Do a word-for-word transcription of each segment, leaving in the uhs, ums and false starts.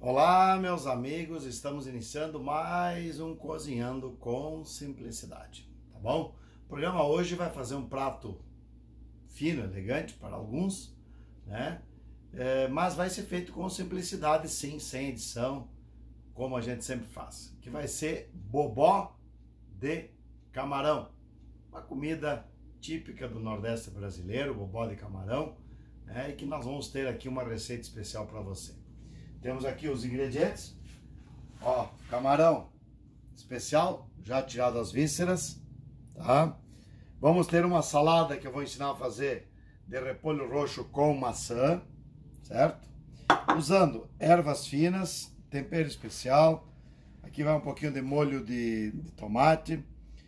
Olá, meus amigos, estamos iniciando mais um Cozinhando com Simplicidade, tá bom? O programa hoje vai fazer um prato fino, elegante para alguns, né? É, mas vai ser feito com simplicidade, sim, sem edição, como a gente sempre faz. Que vai ser bobó de camarão, uma comida típica do Nordeste brasileiro, bobó de camarão, né? E que nós vamos ter aqui uma receita especial para você. Temos aqui os ingredientes, ó, camarão especial, já tirado as vísceras, tá? Vamos ter uma salada que eu vou ensinar a fazer de repolho roxo com maçã, certo? Usando ervas finas, tempero especial, aqui vai um pouquinho de molho de, de tomate,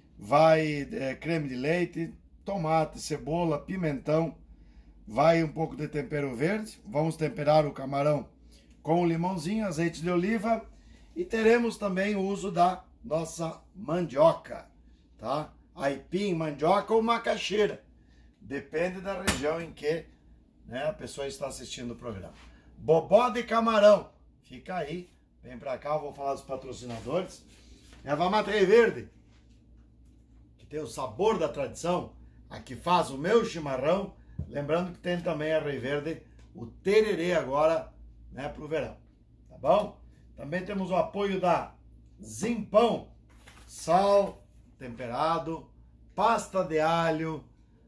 vai é, creme de leite, tomate, cebola, pimentão, vai um pouco de tempero verde, vamos temperar o camarão com limãozinho, azeite de oliva e teremos também o uso da nossa mandioca, tá? Aipim, mandioca ou macaxeira, depende da região em que, né, a pessoa está assistindo o programa. Bobó de camarão, fica aí, vem pra cá, eu vou falar dos patrocinadores. Erva mate Rei Verde, que tem o sabor da tradição, a que faz o meu chimarrão, lembrando que tem também a Rei Verde, o tererê agora, né, para o verão, tá bom? Também temos o apoio da Zimpão, sal temperado, pasta de alho,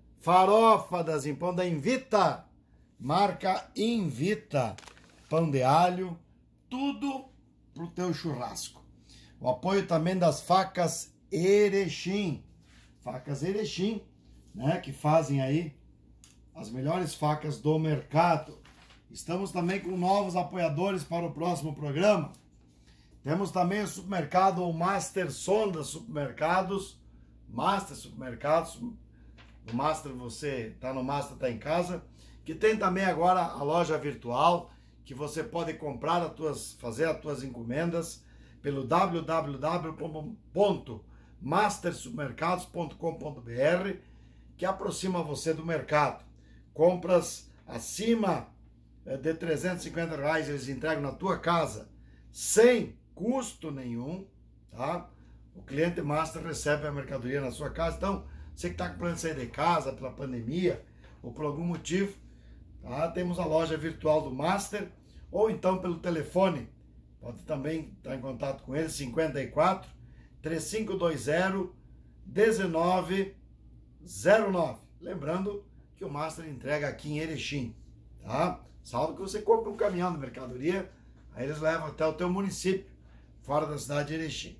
farofa da Zimpão, da Invita, marca Invita, pão de alho, tudo pro teu churrasco. O apoio também das facas Erechim, facas Erechim, né, que fazem aí as melhores facas do mercado. Estamos também com novos apoiadores para o próximo programa. Temos também o supermercado o Master Sonda Supermercados. Master Supermercados. O Master, você está no Master, está em casa. Que tem também agora a loja virtual, que você pode comprar as tuas, fazer as tuas encomendas pelo w w w ponto master supermercados ponto com ponto b r, que aproxima você do mercado. Compras acima de trezentos e cinquenta reais eles entregam na tua casa sem custo nenhum, tá? O cliente Master recebe a mercadoria na sua casa. Então, você que está com plano de sair de casa pela pandemia ou por algum motivo, tá? Temos a loja virtual do Master, ou então pelo telefone, pode também estar em contato com ele, cinquenta e quatro, três cinco dois zero, um nove zero nove. Lembrando que o Master entrega aqui em Erechim, tá? Salvo que você compra um caminhão de mercadoria, aí eles levam até o teu município, fora da cidade de Erechim.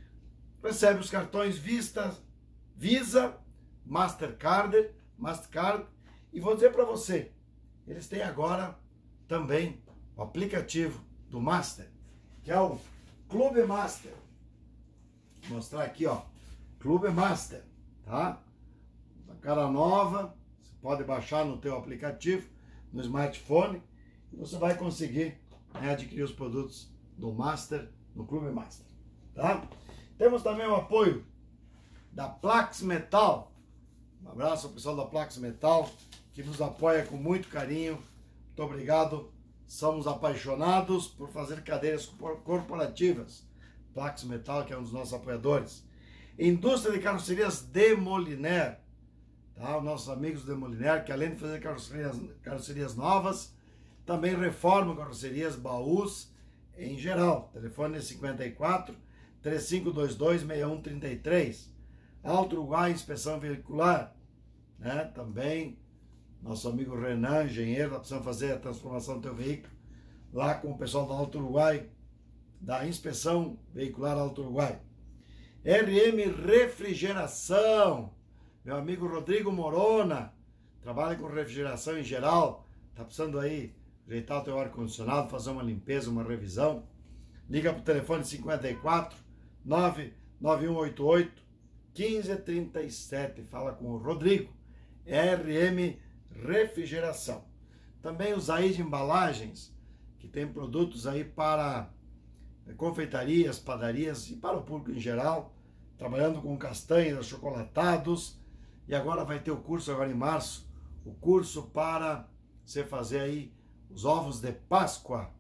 Recebe os cartões Vista, Visa, Mastercard, Mastercard, e vou dizer para você, eles têm agora também o aplicativo do Master, que é o Clube Master. Vou mostrar aqui, ó, Clube Master, tá? Uma cara nova, você pode baixar no teu aplicativo, no smartphone, e você vai conseguir, né, adquirir os produtos do Master, no Clube Master, tá? Temos também o apoio da Plax Metal. Um abraço ao pessoal da Plax Metal, que nos apoia com muito carinho. Muito obrigado. Somos apaixonados por fazer cadeiras corporativas. Plax Metal, que é um dos nossos apoiadores. Indústria de Carrocerias Demoliner, tá? Os nossos amigos do Demoliner, que além de fazer carrocerias, carrocerias novas, também reformam carrocerias, baús em geral. Telefone é cinquenta e quatro, três cinco dois dois, seis um três três. Alto Uruguai, inspeção veicular, né? Também nosso amigo Renan, engenheiro, está precisando fazer a transformação do teu veículo, lá com o pessoal da Alto Uruguai, da inspeção veicular Alto Uruguai. R M Refrigeração, meu amigo Rodrigo Morona, trabalha com refrigeração em geral, tá precisando aí ajeitar o teu ar-condicionado, fazer uma limpeza, uma revisão. Liga para o telefone cinquenta e quatro, nove nove um oito oito, um cinco três sete. Fala com o Rodrigo. R M Refrigeração. Também os aí de embalagens, que tem produtos aí para confeitarias, padarias e para o público em geral, trabalhando com castanhas, chocolatados. E agora vai ter o curso, agora em março, o curso para você fazer aí os ovos de Páscoa,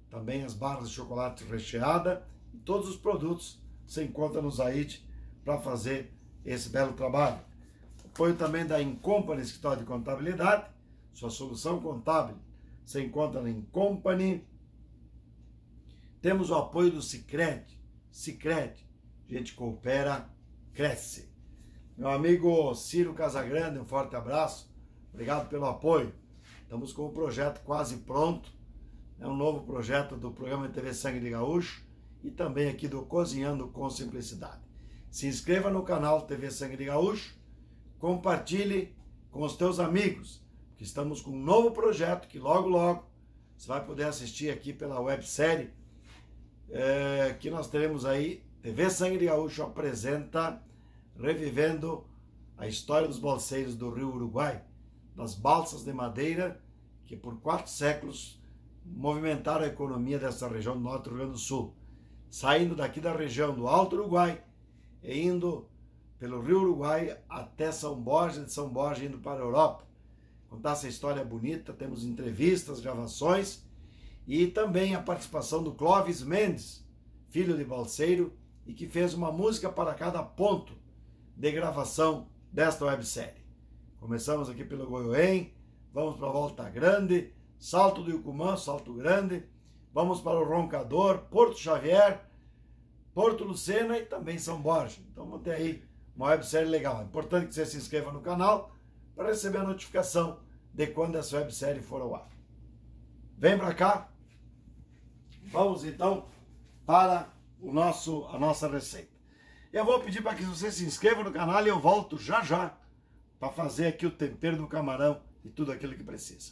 também as barras de chocolate recheada e todos os produtos você encontra no Zaid para fazer esse belo trabalho. Apoio também da Incompany Escritório de Contabilidade, sua solução contábil você encontra na Incompany. Temos o apoio do Sicredi, Sicredi, gente coopera, cresce. Meu amigo Ciro Casagrande, um forte abraço, obrigado pelo apoio. Estamos com o projeto quase pronto, é um novo projeto do programa T V Sangue de Gaúcho e também aqui do Cozinhando com Simplicidade. Se inscreva no canal T V Sangue de Gaúcho, compartilhe com os teus amigos, que estamos com um novo projeto que logo, logo você vai poder assistir aqui pela websérie, é, que nós teremos aí, T V Sangue de Gaúcho apresenta Revivendo a História dos Balseiros do Rio Uruguai, das balsas de madeira que por quatro séculos movimentaram a economia dessa região do norte do Rio Grande do Sul, saindo daqui da região do Alto Uruguai e indo pelo Rio Uruguai até São Borja, de São Borja indo para a Europa. Contar essa história bonita, temos entrevistas, gravações e também a participação do Clóvis Mendes, filho de balseiro, e que fez uma música para cada ponto de gravação desta websérie. Começamos aqui pelo Goiôém, vamos para a Volta Grande, Salto do Icumã, Salto Grande, vamos para o Roncador, Porto Xavier, Porto Lucena e também São Borja. Então vamos ter aí uma websérie legal. É importante que você se inscreva no canal para receber a notificação de quando essa websérie for ao ar. Vem para cá. Vamos então para o nosso, a nossa receita. Eu vou pedir para que você se inscreva no canal e eu volto já já para fazer aqui o tempero do camarão e tudo aquilo que precisa.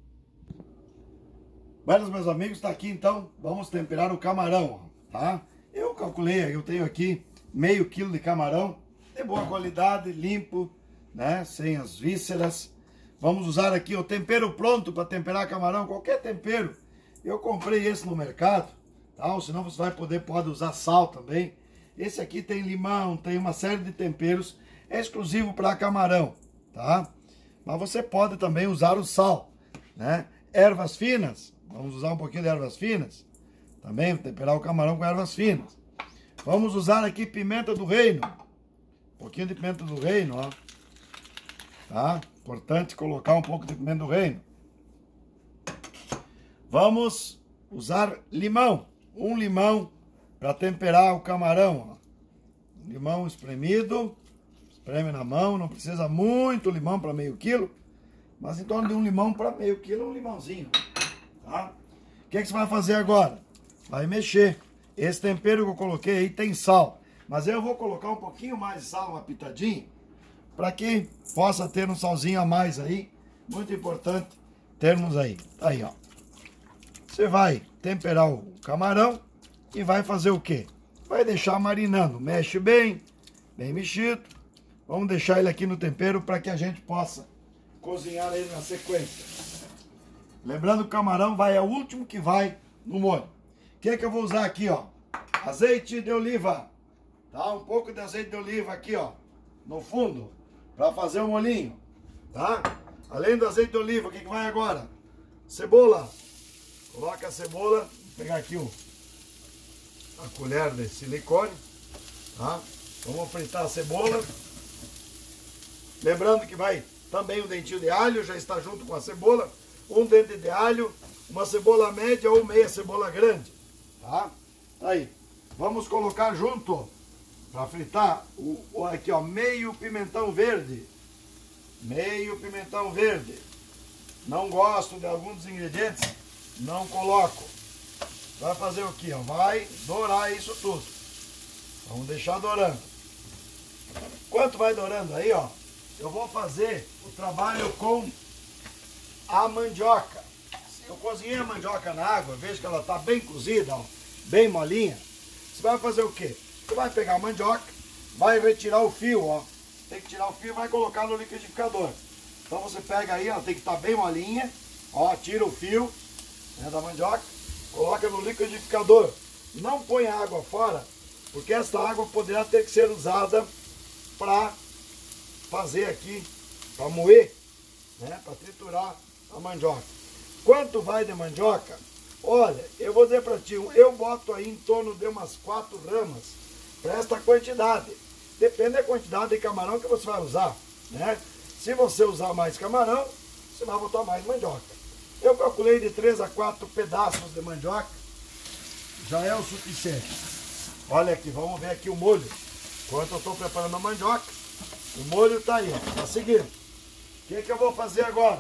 Buenas, meus amigos, está aqui então, vamos temperar o camarão, tá? Eu calculei, eu tenho aqui meio quilo de camarão, de boa qualidade, limpo, né? Sem as vísceras. Vamos usar aqui o tempero pronto para temperar camarão, qualquer tempero. Eu comprei esse no mercado, tá? Ou senão você vai poder, pode usar sal também. Esse aqui tem limão, tem uma série de temperos, é exclusivo para camarão, tá? Mas você pode também usar o sal, né? Ervas finas, vamos usar um pouquinho de ervas finas, também temperar o camarão com ervas finas. Vamos usar aqui pimenta do reino, um pouquinho de pimenta do reino, ó. Tá? Importante colocar um pouco de pimenta do reino. Vamos usar limão, um limão para temperar o camarão, ó. Limão espremido, espreme na mão, não precisa muito limão para meio quilo, mas em torno de um limão para meio quilo, um limãozinho, tá? O que, é que você vai fazer agora? Vai mexer. Esse tempero que eu coloquei aí tem sal, mas eu vou colocar um pouquinho mais de sal, uma pitadinha, para que possa ter um salzinho a mais aí, muito importante termos aí. Tá aí, ó. Você vai temperar o camarão e vai fazer o quê? Vai deixar marinando, mexe bem, bem mexido. Vamos deixar ele aqui no tempero para que a gente possa cozinhar ele na sequência. Lembrando que o camarão vai, é o último que vai no molho. O que é que eu vou usar aqui, ó? Azeite de oliva, tá? Um pouco de azeite de oliva aqui, ó, no fundo, para fazer o molhinho, tá? Além do azeite de oliva, o que que vai agora? Cebola. Coloca a cebola, vou pegar aqui o, a colher de silicone, tá? Vamos fritar a cebola. Lembrando que vai também um dentinho de alho, já está junto com a cebola. Um dente de alho, uma cebola média ou meia cebola grande, tá? Aí, vamos colocar junto, para fritar, o, o, aqui ó, meio pimentão verde. Meio pimentão verde. Não gosto de alguns dos ingredientes, não coloco. Vai fazer o quê? Ó? Vai dourar isso tudo. Vamos deixar dourando. Enquanto vai dourando aí, ó, eu vou fazer o trabalho com a mandioca. Eu cozinhei a mandioca na água, vejo que ela está bem cozida, ó, bem molinha. Você vai fazer o quê? Você vai pegar a mandioca, vai retirar o fio, ó. Tem que tirar o fio e vai colocar no liquidificador. Então você pega aí, ela tem que estar tá bem molinha, ó, tira o fio, né, da mandioca, coloca no liquidificador. Não põe a água fora, porque essa água poderá ter que ser usada para fazer aqui, para moer, né, para triturar a mandioca. Quanto vai de mandioca, Olha, eu vou dizer para ti, eu boto aí em torno de umas quatro ramas para esta quantidade. Depende da quantidade de camarão que você vai usar, né? Se você usar mais camarão, você vai botar mais mandioca. Eu calculei de três a quatro pedaços de mandioca, já é o suficiente. Olha aqui, vamos ver aqui o molho. Enquanto eu estou preparando a mandioca, o molho está aí, ó, tá seguindo. O que, que eu vou fazer agora?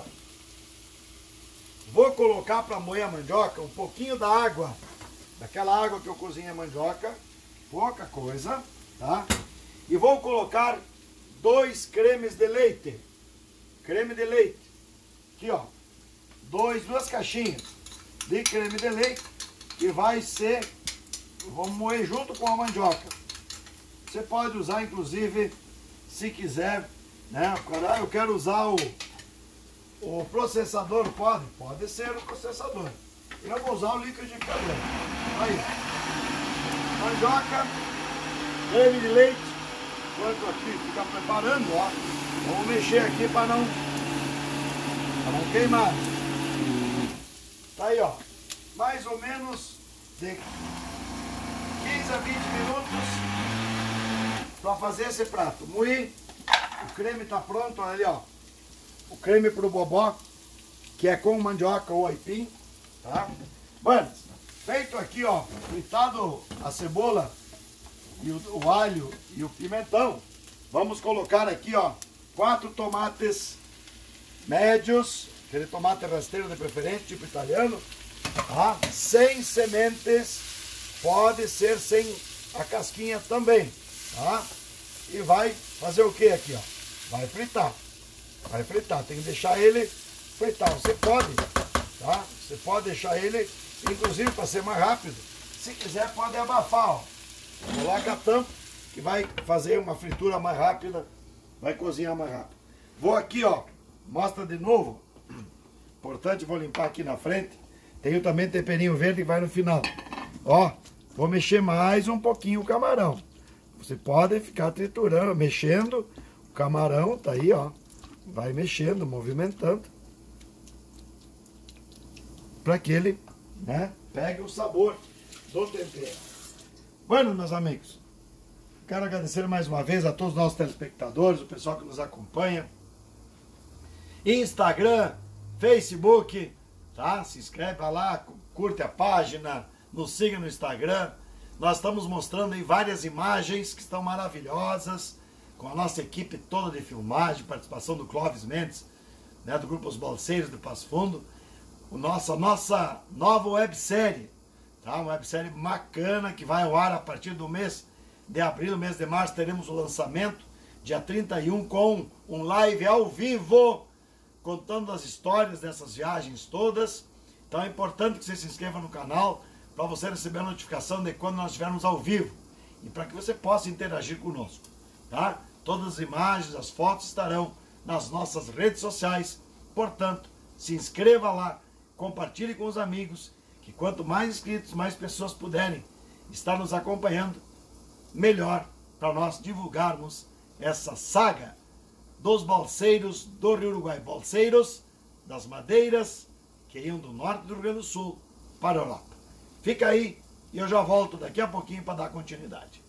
Vou colocar para moer a mandioca um pouquinho da água, daquela água que eu cozinho a mandioca, pouca coisa, tá? E vou colocar dois cremes de leite, creme de leite, aqui ó, dois, duas caixinhas de creme de leite, que vai ser, vamos moer junto com a mandioca. Você pode usar inclusive, se quiser, né? Ah, eu quero usar o O processador, pode? Pode ser o processador. Eu vou usar o liquidificador. Aí. Mandioca, creme de leite. Enquanto aqui fica preparando, ó. Vamos mexer aqui para não, para não queimar. Tá aí, ó. Mais ou menos de quinze a vinte minutos para fazer esse prato. Moí. O creme tá pronto, olha ali, ó. O creme pro bobó, que é com mandioca ou aipim, tá? Mano, feito aqui, ó, fritado a cebola e o, o alho e o pimentão, vamos colocar aqui, ó, quatro tomates médios, aquele tomate rasteiro de preferência, tipo italiano, tá? Sem sementes, pode ser sem a casquinha também, tá? E vai fazer o que aqui, ó? Vai fritar. Vai fritar, tem que deixar ele fritar. Você pode, tá? Você pode deixar ele, inclusive para ser mais rápido. Se quiser, pode abafar, ó. Coloca a tampa, que vai fazer uma fritura mais rápida, vai cozinhar mais rápido. Vou aqui, ó, mostra de novo. Importante, vou limpar aqui na frente. Tenho também temperinho verde que vai no final. Ó, vou mexer mais um pouquinho o camarão. Você pode ficar triturando, mexendo. O camarão tá aí, ó. Vai mexendo, movimentando, para que ele, né, pegue o sabor do tempero. Bueno, meus amigos, quero agradecer mais uma vez a todos os nossos telespectadores, o pessoal que nos acompanha. Instagram, Facebook, tá? Se inscreve lá, curte a página, nos siga no Instagram. Nós estamos mostrando aí várias imagens que estão maravilhosas, com a nossa equipe toda de filmagem, participação do Clóvis Mendes, né, do Grupo Os Balseiros do Passo Fundo, o nossa, nossa nova websérie, tá? Uma websérie bacana que vai ao ar a partir do mês de abril, mês de março, teremos o lançamento, dia trinta e um, com um live ao vivo, contando as histórias dessas viagens todas. Então é importante que você se inscreva no canal, para você receber a notificação de quando nós estivermos ao vivo, e para que você possa interagir conosco, tá? Todas as imagens, as fotos estarão nas nossas redes sociais. Portanto, se inscreva lá, compartilhe com os amigos, que quanto mais inscritos, mais pessoas puderem estar nos acompanhando, melhor para nós divulgarmos essa saga dos balseiros do Rio Uruguai. Balseiros das madeiras que iam do norte do Rio Grande do Sul para a Europa. Fica aí e eu já volto daqui a pouquinho para dar continuidade.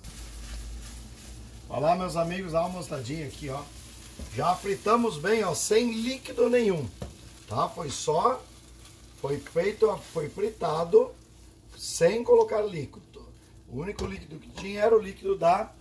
Olha lá, meus amigos, dá uma mostradinha aqui, ó. Já fritamos bem, ó, sem líquido nenhum, tá? Foi só, foi feito, foi fritado sem colocar líquido. O único líquido que tinha era o líquido da,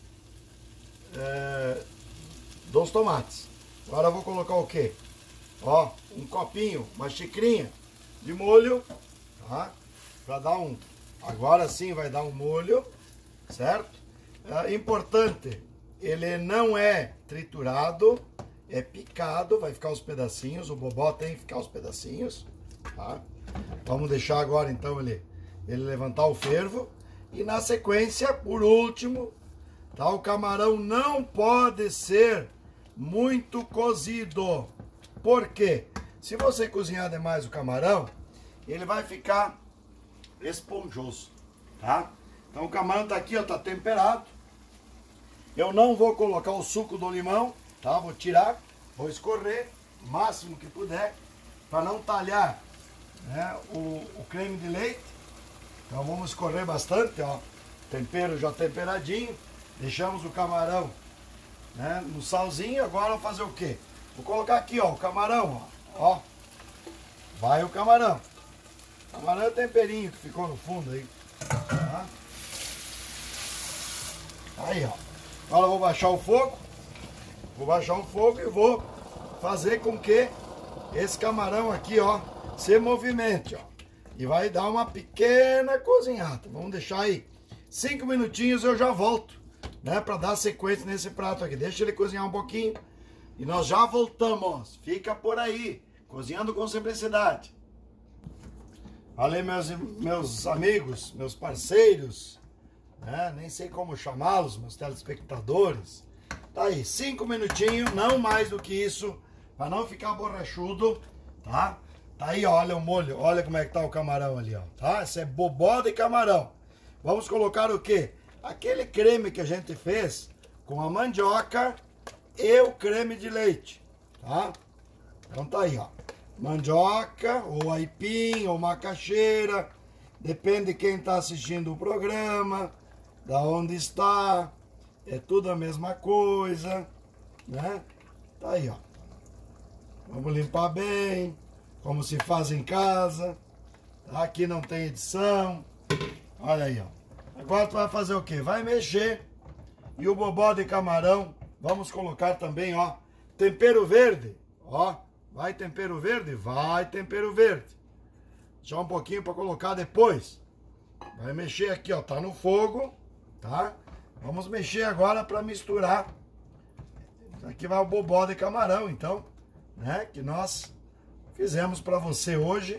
é, dos tomates. Agora eu vou colocar o quê? Ó, um copinho, uma xicrinha de molho, tá? Pra dar um, agora sim vai dar um molho, certo? É importante, ele não é triturado, é picado, vai ficar os pedacinhos, o bobó tem que ficar os pedacinhos, tá? Vamos deixar agora então ele, ele levantar o fervo, e na sequência, por último, tá? O camarão não pode ser muito cozido, por quê? Se você cozinhar demais o camarão, ele vai ficar esponjoso, tá? Então o camarão tá aqui, ó, tá temperado. Eu não vou colocar o suco do limão, tá? Vou tirar, vou escorrer o máximo que puder, para não talhar né, o, o creme de leite. Então vamos escorrer bastante, ó. Tempero já temperadinho. Deixamos o camarão, né, no salzinho. Agora vou fazer o quê? Vou colocar aqui, ó, o camarão, ó. ó. Vai o camarão. O camarão é o temperinho que ficou no fundo aí. Tá? Aí, ó. Agora eu vou baixar o fogo. Vou baixar o fogo e vou fazer com que esse camarão aqui, ó, se movimente, ó. E vai dar uma pequena cozinhada. Vamos deixar aí cinco minutinhos, eu já volto, né, para dar sequência nesse prato aqui. Deixa ele cozinhar um pouquinho e nós já voltamos. Fica por aí, cozinhando com simplicidade. Olha, meus, meus amigos, meus parceiros, né, nem sei como chamá-los, meus telespectadores. Tá aí, cinco minutinhos, não mais do que isso, para não ficar borrachudo, tá? Tá aí, ó, olha o molho, olha como é que tá o camarão ali, ó, tá? Esse é bobó de camarão. Vamos colocar o quê? Aquele creme que a gente fez com a mandioca e o creme de leite, tá? Então tá aí, ó, mandioca, ou aipim, ou macaxeira, depende de quem tá assistindo o programa, da onde está, é tudo a mesma coisa, né? Tá aí, ó. Vamos limpar bem, como se faz em casa. Aqui não tem edição. Olha aí, ó. Agora tu vai fazer o quê? Vai mexer. E o bobó de camarão, vamos colocar também, ó, tempero verde. Ó, vai tempero verde? Vai tempero verde. Deixar um pouquinho para colocar depois. Vai mexer aqui, ó, tá no fogo, tá? Vamos mexer agora para misturar. Aqui vai o bobó de camarão, então, né? Que nós fizemos para você hoje.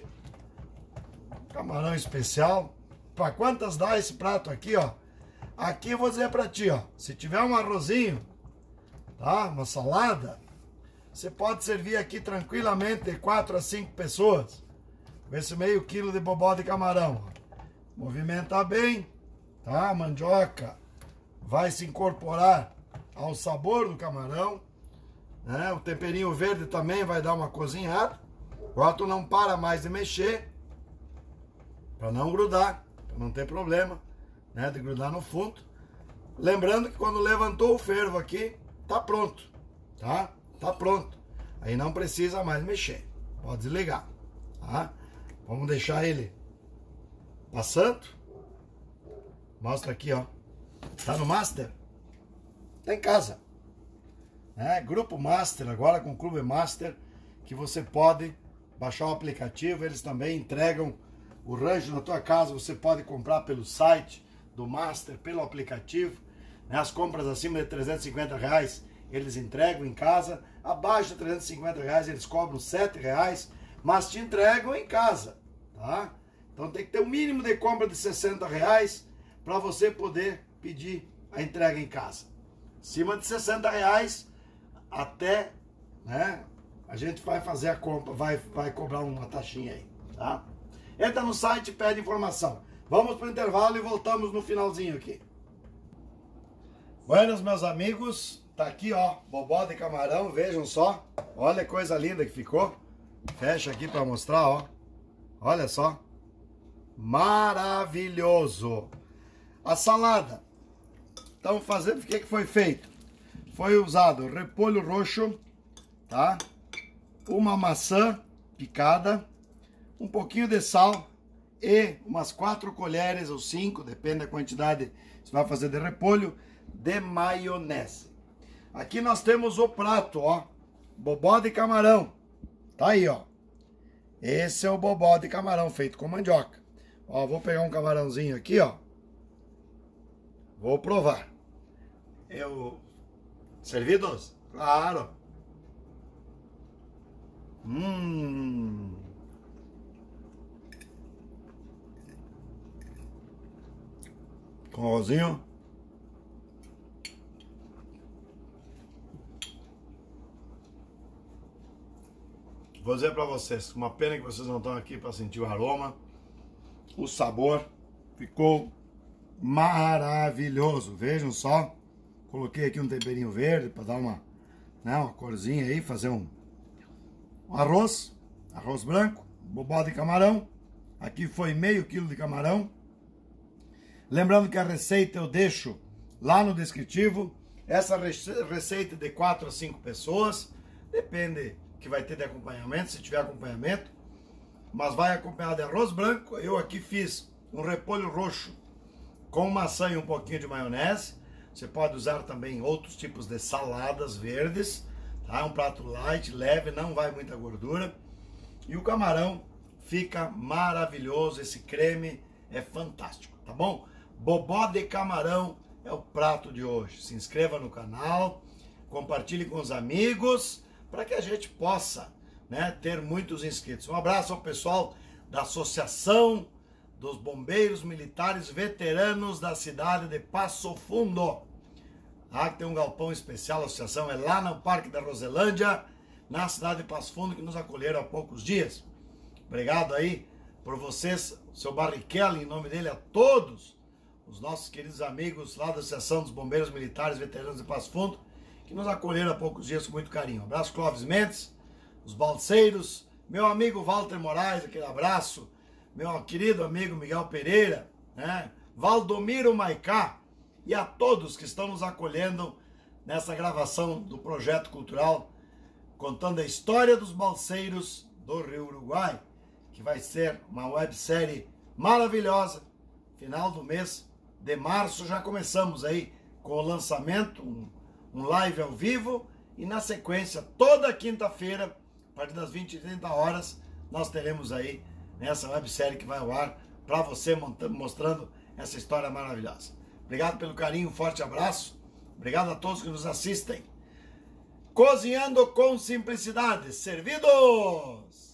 Camarão especial. Para quantas dá esse prato aqui, ó? Aqui eu vou dizer para ti, ó. Se tiver um arrozinho, tá? Uma salada, você pode servir aqui tranquilamente de quatro a cinco pessoas. Com esse meio quilo de bobó de camarão. Movimenta bem, tá? A mandioca vai se incorporar ao sabor do camarão, né? O temperinho verde também vai dar uma cozinhada. Agora tu não para mais de mexer, para não grudar, para não ter problema, né, de grudar no fundo. Lembrando que quando levantou o fervo aqui, tá pronto, tá? Tá pronto. Aí não precisa mais mexer, pode desligar, tá? Vamos deixar ele passando. Mostra aqui, ó. Tá no Master? Tá em casa. É, Grupo Master, agora com o Clube Master, que você pode baixar o aplicativo. Eles também entregam o rancho na tua casa. Você pode comprar pelo site do Master, pelo aplicativo. Né? As compras acima de trezentos e cinquenta reais, eles entregam em casa. Abaixo de trezentos e cinquenta reais, eles cobram sete reais, mas te entregam em casa, tá? Então tem que ter um mínimo de compra de sessenta reais para você poder pedir a entrega em casa. Acima de sessenta reais, até, né, a gente vai fazer a compra, vai, vai cobrar uma taxinha aí, tá? Entra no site e pede informação. Vamos para o intervalo e voltamos no finalzinho aqui. Buenas, meus amigos. Tá aqui, ó, bobó de camarão, vejam só. Olha que coisa linda que ficou. Fecha aqui para mostrar, ó. Olha só. Maravilhoso. A salada. Então, fazendo, o que que foi feito? Foi usado repolho roxo, tá? Uma maçã picada, um pouquinho de sal e umas quatro colheres ou cinco, depende da quantidade que você vai fazer de repolho, de maionese. Aqui nós temos o prato, ó, bobó de camarão. Tá aí, ó. Esse é o bobó de camarão feito com mandioca. Ó, vou pegar um camarãozinho aqui, ó. Vou provar. Eu... Servidos? Claro. Hum. Com arrozinho. Vou dizer pra vocês, uma pena que vocês não estão aqui para sentir o aroma, o sabor, ficou maravilhoso. Vejam só, coloquei aqui um temperinho verde para dar uma, né, uma corzinha aí, fazer um, um arroz, arroz branco, bobó de camarão. Aqui foi meio quilo de camarão. Lembrando que a receita eu deixo lá no descritivo. Essa receita de quatro a cinco pessoas. Depende que vai ter de acompanhamento, se tiver acompanhamento. Mas vai acompanhar de arroz branco. Eu aqui fiz um repolho roxo com maçã e um pouquinho de maionese. Você pode usar também outros tipos de saladas verdes. Tá? É um prato light, leve, não vai muita gordura. E o camarão fica maravilhoso. Esse creme é fantástico, tá bom? Bobó de camarão é o prato de hoje. Se inscreva no canal, compartilhe com os amigos, para que a gente possa, né, ter muitos inscritos. Um abraço ao pessoal da Associação dos Bombeiros Militares Veteranos da cidade de Passo Fundo. Ah, tem um galpão especial, a associação é lá no Parque da Roselândia, na cidade de Passo Fundo, que nos acolheram há poucos dias. Obrigado aí por vocês, seu Barrichello, em nome dele, a todos os nossos queridos amigos lá da Associação dos Bombeiros Militares Veteranos de Passo Fundo, que nos acolheram há poucos dias com muito carinho. Um abraço, Clóvis Mendes, os balseiros, meu amigo Walter Moraes, aquele abraço, meu querido amigo Miguel Pereira, né? Valdomiro Maicá, e a todos que estão nos acolhendo nessa gravação do projeto cultural, contando a história dos balseiros do Rio Uruguai, que vai ser uma websérie maravilhosa. Final do mês de março já começamos aí com o lançamento, um, um live ao vivo, e na sequência, toda quinta-feira, a partir das vinte e trinta horas, nós teremos aí nessa websérie que vai ao ar para você, mostrando essa história maravilhosa. Obrigado pelo carinho, um forte abraço. Obrigado a todos que nos assistem. Cozinhando com simplicidade. Servidos!